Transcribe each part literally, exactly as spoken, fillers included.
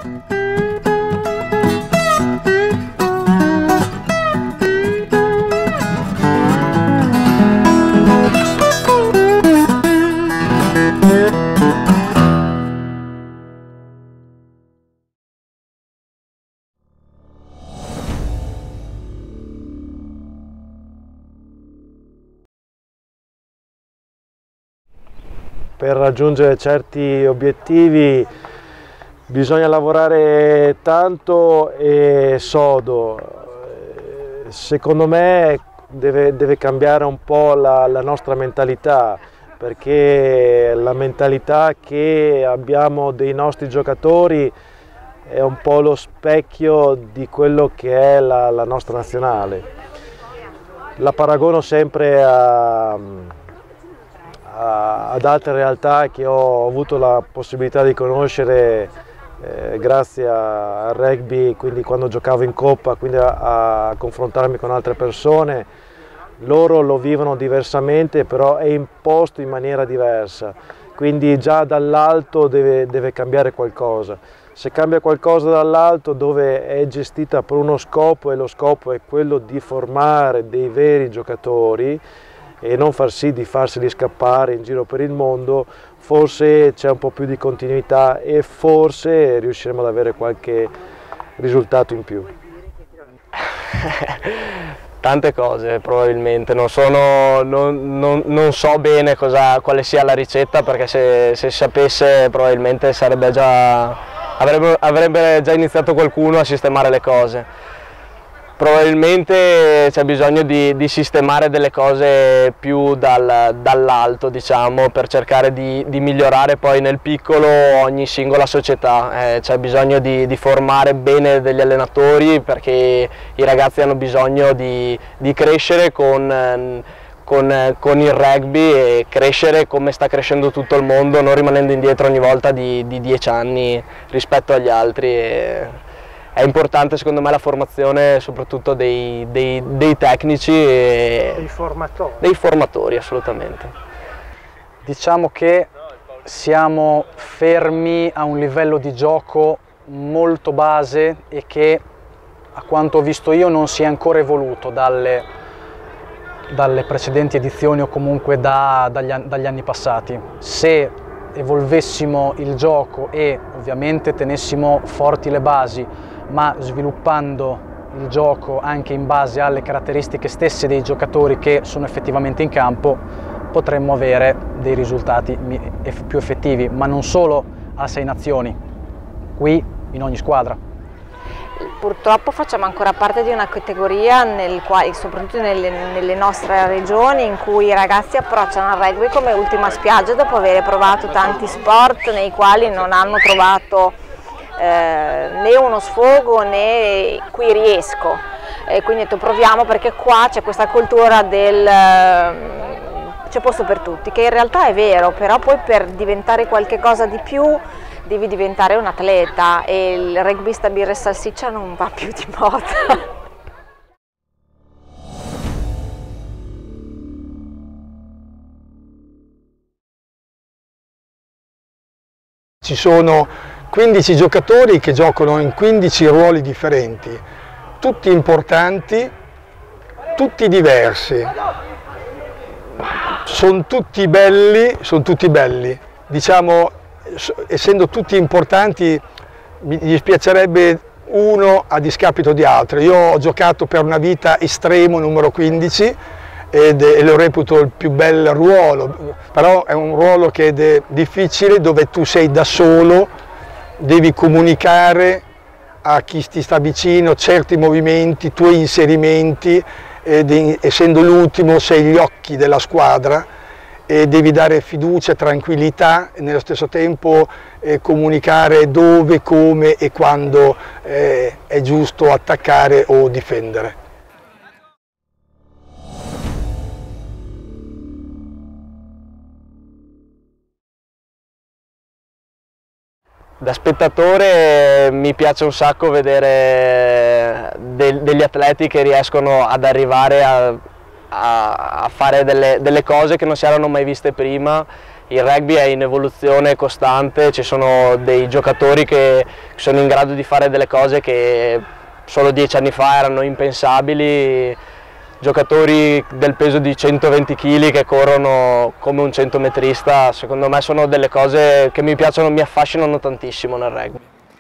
Per raggiungere certi obiettivi bisogna lavorare tanto e sodo. Secondo me deve, deve cambiare un po' la, la nostra mentalità, perché la mentalità che abbiamo dei nostri giocatori è un po' lo specchio di quello che è la, la nostra nazionale. La paragono sempre a ad altre realtà che ho avuto la possibilità di conoscere eh, grazie al rugby, quindi quando giocavo in coppa, quindi a, a confrontarmi con altre persone. Loro lo vivono diversamente, però è imposto in maniera diversa, quindi già dall'alto deve, deve cambiare qualcosa. Se cambia qualcosa dall'alto, dove è gestita per uno scopo e lo scopo è quello di formare dei veri giocatori e non far sì di farseli scappare in giro per il mondo, forse c'è un po' più di continuità e forse riusciremo ad avere qualche risultato in più. Tante cose probabilmente, non, sono, non, non, non so bene cosa, quale sia la ricetta, perché se, se sapesse probabilmente sarebbe già, avrebbe, avrebbe già iniziato qualcuno a sistemare le cose. Probabilmente c'è bisogno di, di sistemare delle cose più dal, dall'alto, diciamo, per cercare di, di migliorare poi nel piccolo ogni singola società. Eh, c'è bisogno di, di formare bene degli allenatori, perché i ragazzi hanno bisogno di, di crescere con, con, con il rugby e crescere come sta crescendo tutto il mondo, non rimanendo indietro ogni volta di, di dieci anni rispetto agli altri. E, è importante secondo me la formazione soprattutto dei, dei, dei tecnici e dei formatori. dei formatori, assolutamente. Diciamo che siamo fermi a un livello di gioco molto base e che, a quanto ho visto io, non si è ancora evoluto dalle, dalle precedenti edizioni o comunque da, dagli, dagli anni passati. Se evolvessimo il gioco e ovviamente tenessimo forti le basi, ma sviluppando il gioco anche in base alle caratteristiche stesse dei giocatori che sono effettivamente in campo, potremmo avere dei risultati più effettivi, ma non solo a sei nazioni, qui in ogni squadra. Purtroppo facciamo ancora parte di una categoria, nel quale, soprattutto nelle, nelle nostre regioni, in cui i ragazzi approcciano al rugby come ultima spiaggia dopo aver provato tanti sport nei quali non hanno trovato eh, né uno sfogo né qui riesco. E quindi ho detto proviamo, perché qua c'è questa cultura del c'è posto per tutti, che in realtà è vero, però poi per diventare qualche cosa di più devi diventare un atleta e il rugbista birra e salsiccia non va più di moda. Ci sono quindici giocatori che giocano in quindici ruoli differenti, tutti importanti, tutti diversi. Sono tutti belli, sono tutti belli. Diciamo, essendo tutti importanti, mi dispiacerebbe uno a discapito di altri. Io ho giocato per una vita estremo numero quindici ed, e lo reputo il più bel ruolo, però è un ruolo che è difficile, dove tu sei da solo, devi comunicare a chi ti sta vicino certi movimenti, tuoi inserimenti, ed essendo l'ultimo sei gli occhi della squadra e devi dare fiducia, tranquillità e nello stesso tempo eh, comunicare dove, come e quando eh, è giusto attaccare o difendere. Da spettatore mi piace un sacco vedere de degli atleti che riescono ad arrivare a, a, a fare delle, delle cose che non si erano mai viste prima il rugby è in evoluzione costante, ci sono dei giocatori che sono in grado di fare delle cose che solo dieci anni fa erano impensabili, giocatori del peso di centoventi chili che corrono come un centometrista. Secondo me sono delle cose che mi piacciono, mi affascinano tantissimo nel rugby.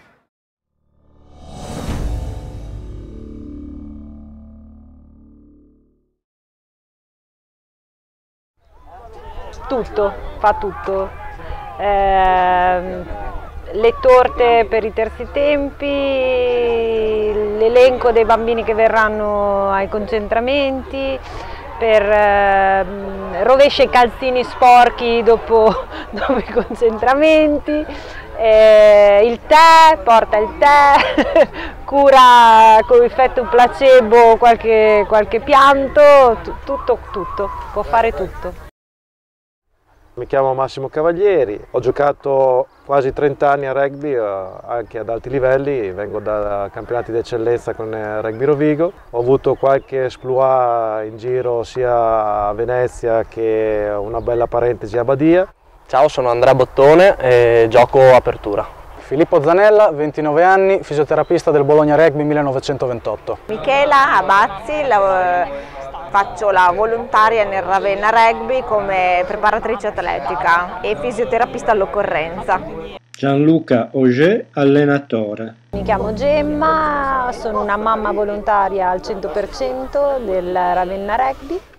Tutto, fa tutto. Eh, le torte per i terzi tempi, l'elenco dei bambini che verranno ai concentramenti, per eh, rovescia i calzini sporchi dopo, dopo i concentramenti, eh, il tè, porta il tè, cura con effetto placebo qualche, qualche pianto, tutto, tutto, può fare tutto. Mi chiamo Massimo Cavalieri, ho giocato quasi trenta anni a rugby, eh, anche ad alti livelli, vengo da campionati d'eccellenza con il Rugby Rovigo. Ho avuto qualche exploit in giro sia a Venezia che una bella parentesi a Badia. Ciao, sono Andrea Bottone e gioco apertura. Filippo Zanella, ventinove anni, fisioterapista del Bologna Rugby millenovecentoventotto. Michela Abazzi, la, faccio la volontaria nel Ravenna Rugby come preparatrice atletica e fisioterapista all'occorrenza. Gianluca Auger, allenatore. Mi chiamo Gemma, sono una mamma volontaria al cento per cento del Ravenna Rugby.